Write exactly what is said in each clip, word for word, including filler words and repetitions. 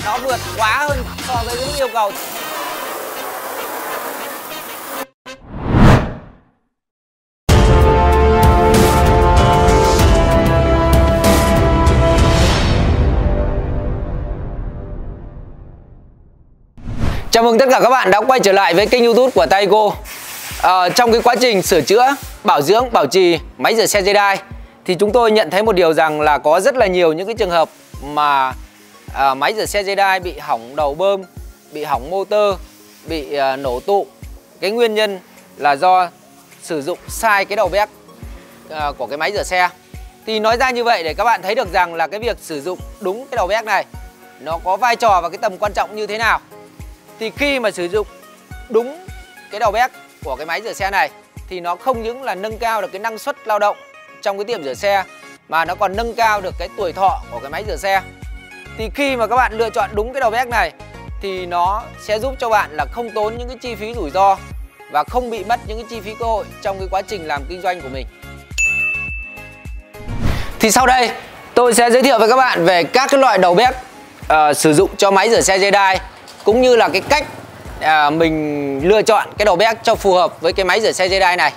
nó vượt quá hơn so với cái mức yêu cầu. Chào mừng tất cả các bạn đã quay trở lại với kênh YouTube của Taiko. À, trong cái quá trình sửa chữa, bảo dưỡng, bảo trì máy rửa xe Jedi thì chúng tôi nhận thấy một điều rằng là có rất là nhiều những cái trường hợp mà à, máy rửa xe Jedi bị hỏng đầu bơm, bị hỏng motor, bị à, nổ tụ. Cái nguyên nhân là do sử dụng sai cái đầu béc à, của cái máy rửa xe. Thì nói ra như vậy để các bạn thấy được rằng là cái việc sử dụng đúng cái đầu béc này nó có vai trò và cái tầm quan trọng như thế nào. Thì khi mà sử dụng đúng cái đầu béc của cái máy rửa xe này thì nó không những là nâng cao được cái năng suất lao động trong cái tiệm rửa xe mà nó còn nâng cao được cái tuổi thọ của cái máy rửa xe. Thì khi mà các bạn lựa chọn đúng cái đầu béc này thì nó sẽ giúp cho bạn là không tốn những cái chi phí rủi ro và không bị mất những cái chi phí cơ hội trong cái quá trình làm kinh doanh của mình. Thì sau đây tôi sẽ giới thiệu với các bạn về các cái loại đầu béc uh, sử dụng cho máy rửa xe Jedi, cũng như là cái cách à, mình lựa chọn cái đầu béc cho phù hợp với cái máy rửa xe Jedi này.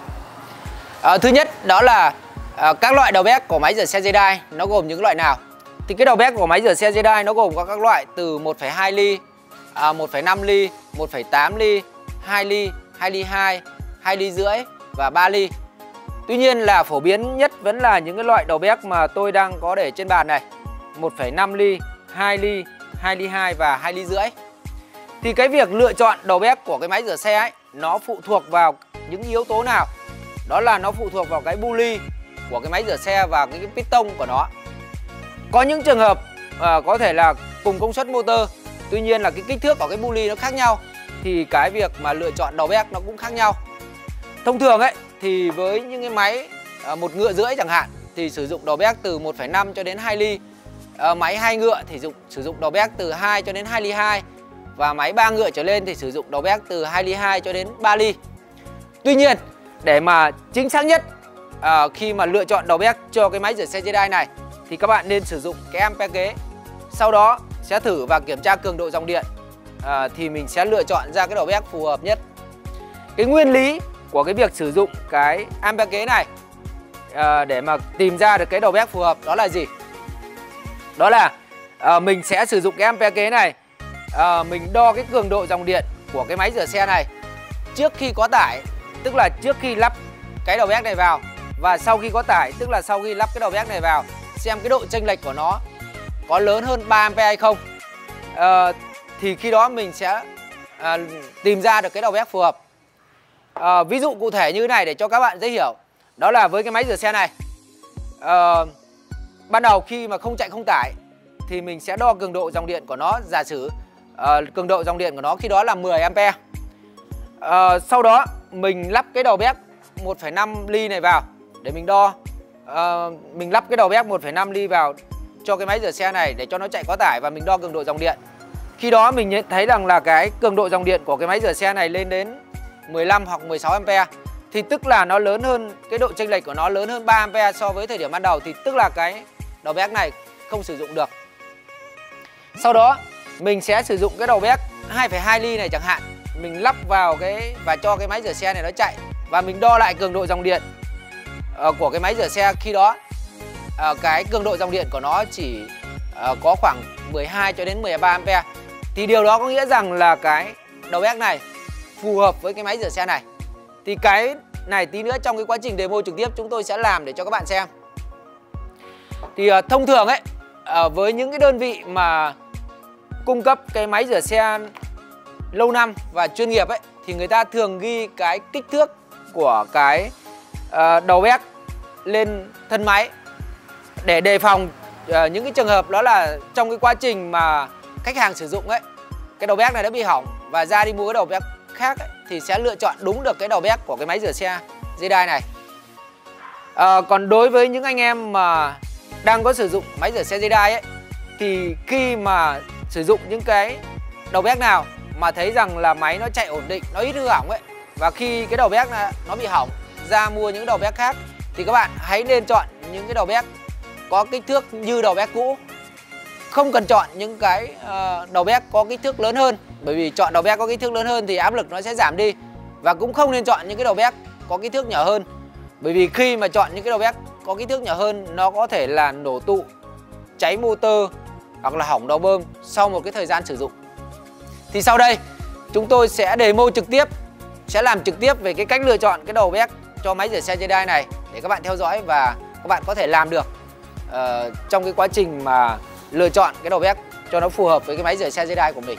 à, Thứ nhất đó là à, các loại đầu béc của máy rửa xe Jedi nó gồm những loại nào. Thì cái đầu béc của máy rửa xe Jedi nó gồm có các loại từ một phẩy hai ly, à, một phẩy năm ly, một phẩy tám ly, hai ly, hai ly hai, hai ly rưỡi và ba ly. Tuy nhiên là phổ biến nhất vẫn là những cái loại đầu béc mà tôi đang có để trên bàn này: một phẩy năm ly, hai ly, hai ly hai và hai ly rưỡi. Thì cái việc lựa chọn đầu béc của cái máy rửa xe ấy nó phụ thuộc vào những yếu tố nào? Đó là nó phụ thuộc vào cái bu ly của cái máy rửa xe và cái, cái piston của nó. Có những trường hợp à, có thể là cùng công suất motor, tuy nhiên là cái kích thước của cái bu ly nó khác nhau, thì cái việc mà lựa chọn đầu béc nó cũng khác nhau. Thông thường ấy thì với những cái máy à, một ngựa rưỡi chẳng hạn thì sử dụng đầu béc từ một phẩy năm cho đến hai ly. à, Máy hai ngựa thì dùng, sử dụng đầu béc từ hai cho đến hai ly hai. Và máy ba ngựa trở lên thì sử dụng đầu béc từ hai ly hai cho đến ba ly. Tuy nhiên để mà chính xác nhất à, khi mà lựa chọn đầu béc cho cái máy rửa xe Jedi này thì các bạn nên sử dụng cái ampere kế. Sau đó sẽ thử và kiểm tra cường độ dòng điện à, thì mình sẽ lựa chọn ra cái đầu béc phù hợp nhất. Cái nguyên lý của cái việc sử dụng cái ampere kế này à, để mà tìm ra được cái đầu béc phù hợp đó là gì? Đó là à, mình sẽ sử dụng cái ampere kế này. À, mình đo cái cường độ dòng điện của cái máy rửa xe này trước khi có tải, tức là trước khi lắp cái đầu béc này vào, và sau khi có tải, tức là sau khi lắp cái đầu béc này vào, xem cái độ chênh lệch của nó có lớn hơn ba ampere hay không. à, Thì khi đó mình sẽ à, tìm ra được cái đầu béc phù hợp. à, Ví dụ cụ thể như thế này để cho các bạn dễ hiểu. Đó là với cái máy rửa xe này, à, ban đầu khi mà không chạy không tải thì mình sẽ đo cường độ dòng điện của nó. Giả sử uh, cường độ dòng điện của nó khi đó là mười ampere. uh, Sau đó mình lắp cái đầu béc một phẩy năm ly này vào để mình đo. uh, Mình lắp cái đầu béc một phẩy năm ly vào cho cái máy rửa xe này để cho nó chạy có tải, và mình đo cường độ dòng điện. Khi đó mình nhận thấy rằng là cái cường độ dòng điện của cái máy rửa xe này lên đến mười lăm hoặc mười sáu ampere. Thì tức là nó lớn hơn, cái độ chênh lệch của nó lớn hơn ba ampere so với thời điểm ban đầu. Thì tức là cái đầu béc này không sử dụng được. Sau đó mình sẽ sử dụng cái đầu béc hai phẩy hai ly này chẳng hạn, mình lắp vào cái và cho cái máy rửa xe này nó chạy, và mình đo lại cường độ dòng điện uh, của cái máy rửa xe. Khi đó uh, cái cường độ dòng điện của nó chỉ uh, có khoảng mười hai cho đến mười ba ampere. Thì điều đó có nghĩa rằng là cái đầu béc này phù hợp với cái máy rửa xe này. Thì cái này tí nữa trong cái quá trình demo trực tiếp chúng tôi sẽ làm để cho các bạn xem. Thì uh, thông thường ấy, uh, với những cái đơn vị mà cung cấp cái máy rửa xe lâu năm và chuyên nghiệp ấy, thì người ta thường ghi cái kích thước của cái uh, đầu béc lên thân máy để đề phòng uh, những cái trường hợp đó là trong cái quá trình mà khách hàng sử dụng ấy, cái đầu béc này đã bị hỏng và ra đi mua cái đầu béc khác ấy, thì sẽ lựa chọn đúng được cái đầu béc của cái máy rửa xe Jedi này. uh, Còn đối với những anh em mà đang có sử dụng máy rửa xe Jedi ấy, thì khi mà sử dụng những cái đầu béc nào mà thấy rằng là máy nó chạy ổn định, nó ít hư hỏng ấy, và khi cái đầu béc nó bị hỏng ra mua những đầu béc khác, thì các bạn hãy nên chọn những cái đầu béc có kích thước như đầu béc cũ. không cần chọn những cái uh, đầu béc có kích thước lớn hơn, bởi vì chọn đầu béc có kích thước lớn hơn thì áp lực nó sẽ giảm đi. Và cũng không nên chọn những cái đầu béc có kích thước nhỏ hơn, bởi vì khi mà chọn những cái đầu béc có kích thước nhỏ hơn, nó có thể là nổ tụ, cháy motor hoặc là hỏng đầu bơm sau một cái thời gian sử dụng. Thì sau đây chúng tôi sẽ demo trực tiếp, sẽ làm trực tiếp về cái cách lựa chọn cái đầu béc cho máy rửa xe Jedi này để các bạn theo dõi và các bạn có thể làm được uh, trong cái quá trình mà lựa chọn cái đầu béc cho nó phù hợp với cái máy rửa xe Jedi của mình.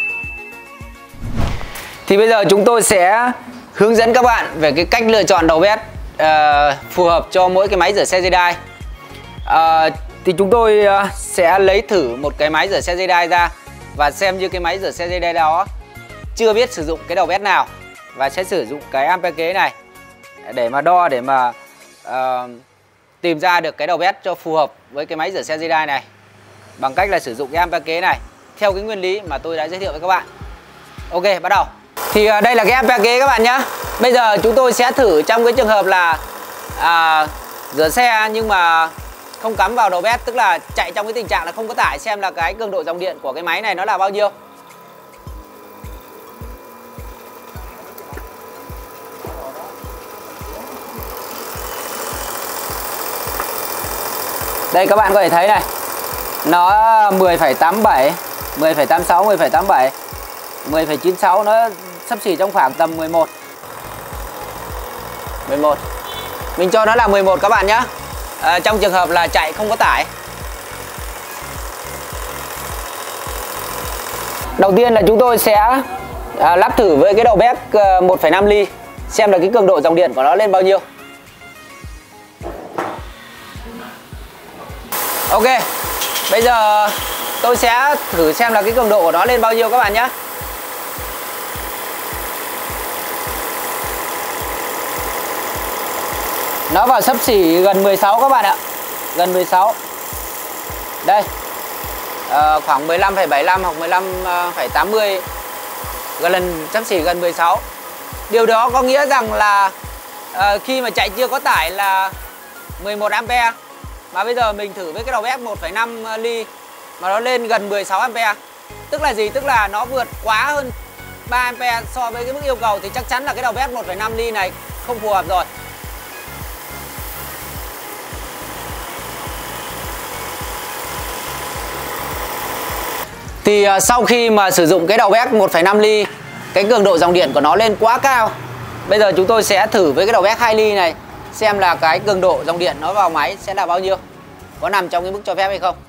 Thì bây giờ chúng tôi sẽ hướng dẫn các bạn về cái cách lựa chọn đầu béc uh, phù hợp cho mỗi cái máy rửa xe Jedi. Uh, thì chúng tôi uh, sẽ lấy thử một cái máy rửa xe Jedi ra và xem như cái máy rửa xe Jedi đó chưa biết sử dụng cái đầu béc nào, và sẽ sử dụng cái ampere kế này để mà đo, để mà uh, tìm ra được cái đầu béc cho phù hợp với cái máy rửa xe Jedi này bằng cách là sử dụng cái ampere kế này theo cái nguyên lý mà tôi đã giới thiệu với các bạn. Ok, bắt đầu. Thì uh, đây là cái ampere kế các bạn nhé. Bây giờ chúng tôi sẽ thử trong cái trường hợp là uh, rửa xe nhưng mà không cắm vào đầu béc, tức là chạy trong cái tình trạng là không có tải, xem là cái cường độ dòng điện của cái máy này nó là bao nhiêu. Đây các bạn có thể thấy này, nó mười phẩy tám mươi bảy, mười phẩy tám mươi sáu, mười phẩy tám mươi bảy, mười phẩy chín mươi sáu, nó xấp xỉ trong khoảng tầm mười một. mười một. Mình cho nó là mười một các bạn nhé. À, trong trường hợp là chạy không có tải. Đầu tiên là chúng tôi sẽ à, lắp thử với cái đầu béc à, một phẩy năm ly, xem là cái cường độ dòng điện của nó lên bao nhiêu. Ok, bây giờ tôi sẽ thử xem là cái cường độ của nó lên bao nhiêu các bạn nhé. Nó vào xấp xỉ gần mười sáu các bạn ạ. Gần mười sáu. Đây à, khoảng mười lăm phẩy bảy mươi lăm hoặc mười lăm phẩy tám mươi, gần lần xấp xỉ gần mười sáu. Điều đó có nghĩa rằng là à, khi mà chạy chưa có tải là mười một ampere, mà bây giờ mình thử với cái đầu béc một phẩy năm ly mà nó lên gần mười sáu ampere. Tức là gì? Tức là nó vượt quá hơn ba ampere so với cái mức yêu cầu, thì chắc chắn là cái đầu béc một phẩy năm ly này không phù hợp rồi. Thì uh, sau khi mà sử dụng cái đầu béc một phẩy năm ly, cái cường độ dòng điện của nó lên quá cao. Bây giờ chúng tôi sẽ thử với cái đầu béc hai ly này, xem là cái cường độ dòng điện nó vào máy sẽ là bao nhiêu, có nằm trong cái mức cho phép hay không.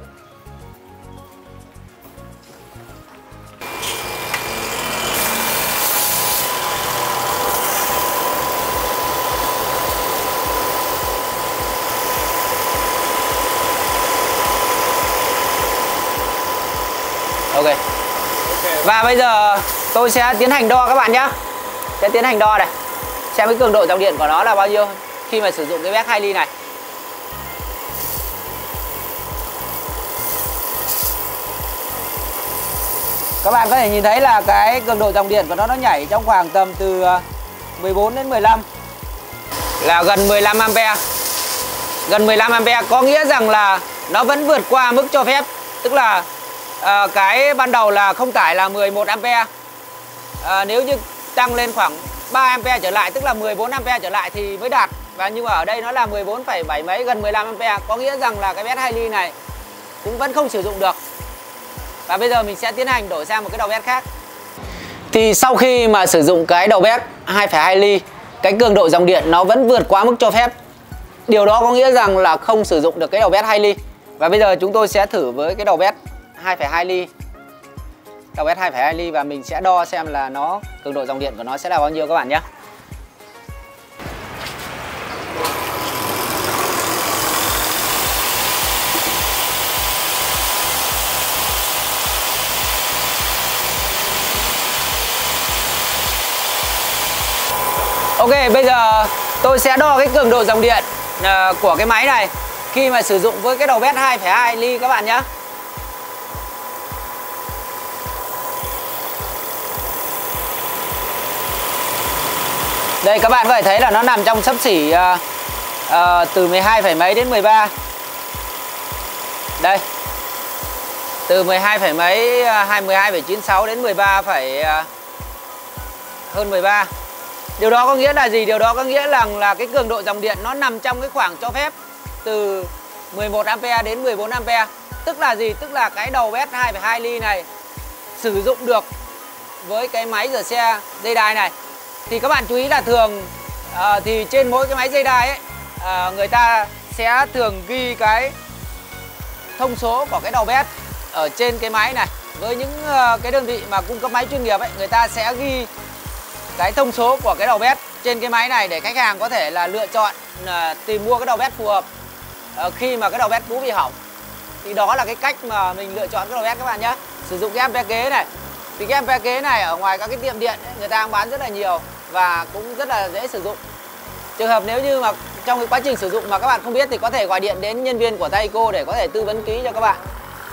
Ok. Và bây giờ tôi sẽ tiến hành đo các bạn nhé. Sẽ tiến hành đo này, xem cái cường độ dòng điện của nó là bao nhiêu khi mà sử dụng cái béc hai ly này. Các bạn có thể nhìn thấy là cái cường độ dòng điện của nó nó nhảy trong khoảng tầm từ mười bốn đến mười lăm, là gần mười lăm ampere. Gần mười lăm ampere có nghĩa rằng là nó vẫn vượt qua mức cho phép, tức là à, cái ban đầu là không tải là mười một ampere. À, nếu như tăng lên khoảng ba ampere trở lại, tức là mười bốn ampere trở lại thì mới đạt. Và nhưng mà ở đây nó là mười bốn phẩy bảy mấy, gần mười lăm ampere, có nghĩa rằng là cái béc hai ly này cũng vẫn không sử dụng được. Và bây giờ mình sẽ tiến hành đổi sang một cái đầu béc khác. Thì sau khi mà sử dụng cái đầu béc hai phẩy hai ly, cái cường độ dòng điện nó vẫn vượt quá mức cho phép. Điều đó có nghĩa rằng là không sử dụng được cái đầu béc hai ly. Và bây giờ chúng tôi sẽ thử với cái đầu béc hai phẩy hai ly. Đầu béc hai phẩy hai ly và mình sẽ đo xem là nó cường độ dòng điện của nó sẽ là bao nhiêu các bạn nhé. Ok, bây giờ tôi sẽ đo cái cường độ dòng điện uh, của cái máy này khi mà sử dụng với cái đầu béc hai phẩy hai ly các bạn nhé. Đây các bạn có thể thấy là nó nằm trong xấp xỉ uh, uh, từ mười hai phẩy mấy đến mười ba. Đây. từ mười hai phẩy mấy, mười hai phẩy chín sáu đến mười ba phẩy hơn mười ba. Điều đó có nghĩa là gì? Điều đó có nghĩa là là cái cường độ dòng điện nó nằm trong cái khoảng cho phép từ mười một ampe đến mười bốn ampe. Tức là gì? Tức là cái đầu bét hai phẩy hai ly này sử dụng được với cái máy rửa xe dây đai này. Thì các bạn chú ý là thường uh, thì trên mỗi cái máy dây đai ấy, uh, người ta sẽ thường ghi cái thông số của cái đầu bét ở trên cái máy này. Với những uh, cái đơn vị mà cung cấp máy chuyên nghiệp ấy, người ta sẽ ghi cái thông số của cái đầu bét trên cái máy này để khách hàng có thể là lựa chọn uh, tìm mua cái đầu bét phù hợp uh, khi mà cái đầu bét cũ bị hỏng. Thì đó là cái cách mà mình lựa chọn cái đầu bét các bạn nhé. Sử dụng cái ampe kế này. Thì cái ampe kế này ở ngoài các cái tiệm điện ấy, người ta đang bán rất là nhiều và cũng rất là dễ sử dụng. Trường hợp nếu như mà trong cái quá trình sử dụng mà các bạn không biết thì có thể gọi điện đến nhân viên của Taiko để có thể tư vấn kỹ cho các bạn.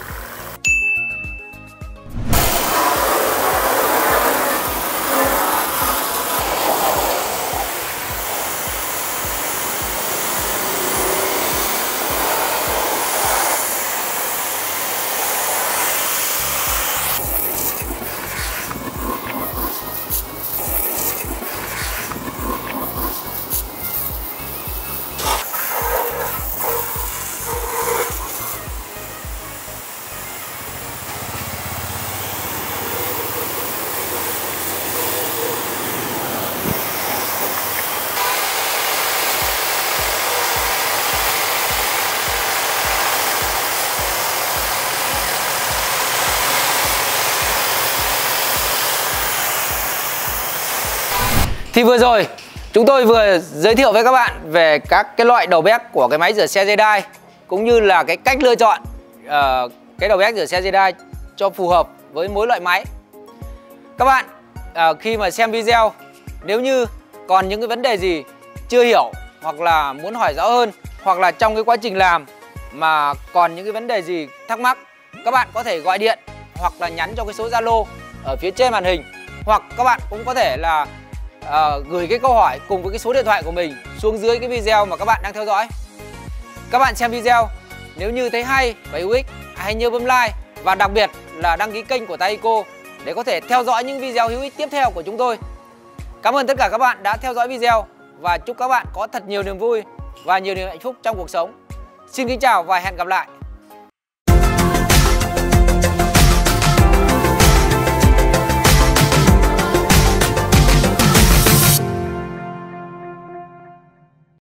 Thì vừa rồi chúng tôi vừa giới thiệu với các bạn về các cái loại đầu bét của cái máy rửa xe dây đai, cũng như là cái cách lựa chọn uh, cái đầu bét rửa xe dây đai cho phù hợp với mỗi loại máy. Các bạn uh, khi mà xem video, nếu như còn những cái vấn đề gì chưa hiểu hoặc là muốn hỏi rõ hơn, hoặc là trong cái quá trình làm mà còn những cái vấn đề gì thắc mắc, các bạn có thể gọi điện hoặc là nhắn cho cái số Zalo ở phía trên màn hình, hoặc các bạn cũng có thể là uh, gửi cái câu hỏi cùng với cái số điện thoại của mình xuống dưới cái video mà các bạn đang theo dõi. Các bạn xem video nếu như thấy hay và hữu ích, hãy nhớ bấm like và đặc biệt là đăng ký kênh của Taiko để có thể theo dõi những video hữu ích tiếp theo của chúng tôi. Cảm ơn tất cả các bạn đã theo dõi video và chúc các bạn có thật nhiều niềm vui và nhiều niềm hạnh phúc trong cuộc sống. Xin kính chào và hẹn gặp lại.